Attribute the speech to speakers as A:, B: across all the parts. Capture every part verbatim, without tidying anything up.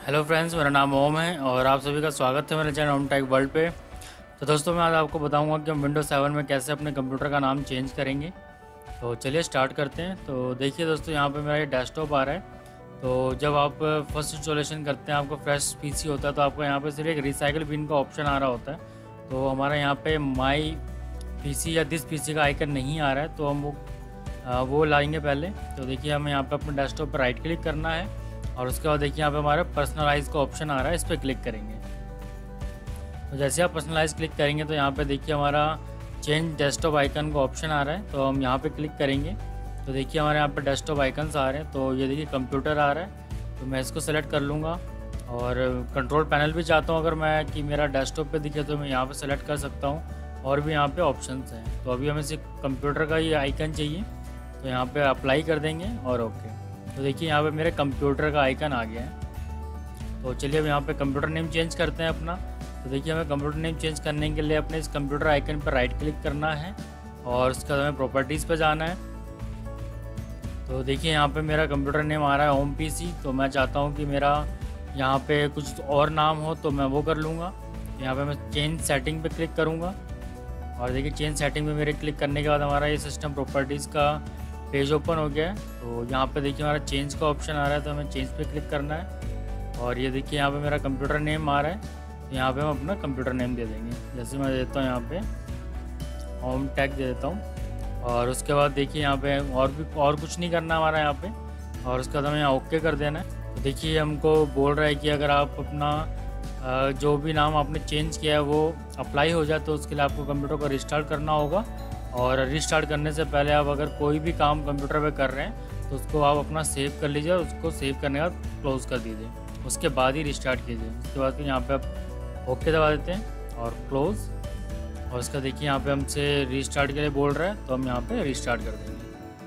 A: Hello friends, मेरा नाम ओम है और आप सभी का स्वागत है मेरे चैनल ओम टेक वर्ल्ड पे। तो दोस्तों, मैं आज आपको बताऊंगा कि हम विंडोज सेवन में कैसे अपने कंप्यूटर का नाम चेंज करेंगे। तो चलिए स्टार्ट करते हैं। तो देखिए दोस्तों, यहाँ पे मेरा ये डेस्कटॉप आ रहा है। तो जब आप फर्स्ट इंस्टॉलेशन करते हैं, आपको फ्रेश पीसी होता है, तो आपको यहाँ पर सिर्फ एक रिसाइकिल बिन का ऑप्शन आ रहा होता है। तो हमारा यहाँ पर माई पी या दिस पी का आइकन नहीं आ रहा है, तो हम वो वो लाएंगे पहले। तो देखिए, हमें यहाँ पर अपने डेस्कटॉप पर राइट क्लिक करना है और उसके बाद देखिए यहाँ पे हमारा पर्सनलाइज का ऑप्शन आ रहा है, इस पर क्लिक करेंगे। तो जैसे आप पर्सनलाइज क्लिक करेंगे तो यहाँ पे देखिए हमारा चेंज डेस्कटॉप आइकन का ऑप्शन आ रहा है। तो हम यहाँ पे क्लिक करेंगे तो देखिए हमारे यहाँ पे डेस्कटॉप आइकन्स आ रहे हैं। तो ये देखिए कंप्यूटर आ रहा है, तो मैं इसको सेलेक्ट कर लूँगा। और कंट्रोल पैनल भी चाहता हूँ अगर मैं कि मेरा डेस्कटॉप पे दिखे तो मैं यहाँ पर सेलेक्ट कर सकता हूँ। और भी यहाँ पर ऑप्शन हैं। तो अभी हमें सिर्फ कंप्यूटर का ये आइकन चाहिए, तो यहाँ पर अप्लाई कर देंगे और ओके। तो देखिए यहाँ पे मेरे कंप्यूटर का आइकन आ गया है। तो चलिए अब यहाँ पे कंप्यूटर नेम चेंज करते हैं अपना। तो देखिए, हमें कंप्यूटर नेम चेंज करने के लिए अपने इस कंप्यूटर आइकन पर राइट क्लिक करना है और उसके बाद हमें प्रॉपर्टीज़ पे जाना है। तो देखिए यहाँ पे मेरा कंप्यूटर नेम आ रहा है ओम पीसी। तो मैं चाहता हूँ कि मेरा यहाँ पे कुछ और नाम हो, तो मैं वो कर लूँगा। यहाँ पर मैं चेंज सेटिंग पर क्लिक करूँगा और देखिए चेंज सेटिंग में मेरे क्लिक करने के बाद हमारा ये सिस्टम प्रॉपर्टीज़ का पेज ओपन हो गया है। तो यहाँ पे देखिए हमारा चेंज का ऑप्शन आ रहा है, तो हमें चेंज पे क्लिक करना है। और ये देखिए यहाँ पे मेरा कंप्यूटर नेम आ रहा है, तो यहाँ पे हम अपना कंप्यूटर नेम दे देंगे। जैसे मैं देता हूँ यहाँ पे ओम टेक दे देता हूँ। और उसके बाद देखिए यहाँ पे और भी और कुछ नहीं करना हमारा यहाँ पे। और उसके बाद हमें यहाँ ओके कर देना है। तो देखिए हमको बोल रहा है कि अगर आप अपना जो भी नाम आपने चेंज किया है वो अप्लाई हो जाए, तो उसके लिए आपको कंप्यूटर को रिस्टार्ट करना होगा। और रिस्टार्ट करने से पहले आप अगर कोई भी काम कंप्यूटर पे कर रहे हैं तो उसको आप अपना सेव कर लीजिए और उसको सेव करने के बाद क्लोज़ कर दीजिए। उसके बाद ही रिस्टार्ट कीजिए। उसके बाद फिर यहाँ पे आप ओके दबा देते हैं और क्लोज़। और उसका देखिए यहाँ पे हमसे रिस्टार्ट के लिए बोल रहा है, तो हम यहाँ पे रिस्टार्ट कर देंगे।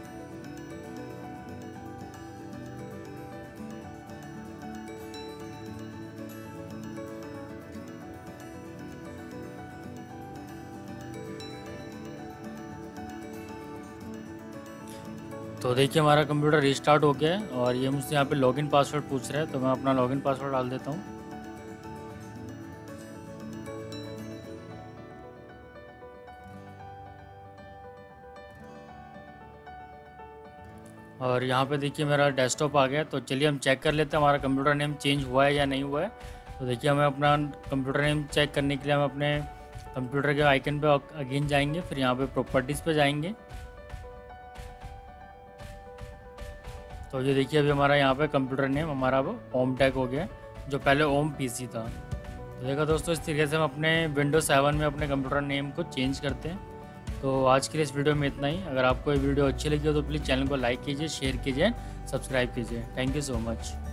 A: तो देखिए हमारा कंप्यूटर रिस्टार्ट हो गया है और ये मुझसे यहाँ पे लॉगिन पासवर्ड पूछ रहा है, तो मैं अपना लॉगिन पासवर्ड डाल देता हूँ। और यहाँ पे देखिए मेरा डेस्कटॉप आ गया। तो चलिए हम चेक कर लेते हैं हमारा कंप्यूटर नेम चेंज हुआ है या नहीं हुआ है। तो देखिए हमें अपना कंप्यूटर नेम चेक करने के लिए हम अपने कंप्यूटर के आइकन पे अगेन जाएंगे, फिर यहाँ पे प्रॉपर्टीज़ पे जाएंगे। तो ये देखिए अभी हमारा यहाँ पे कंप्यूटर नेम हमारा अब ओम टेक हो गया, जो पहले ओम पीसी था। तो देखा दोस्तों, इस तरीके से हम अपने विंडोज सेवन में अपने कंप्यूटर नेम को चेंज करते हैं। तो आज के लिए इस वीडियो में इतना ही। अगर आपको ये वीडियो अच्छी लगी हो तो प्लीज़ चैनल को लाइक कीजिए, शेयर कीजिए, सब्सक्राइब कीजिए। Thank you so much.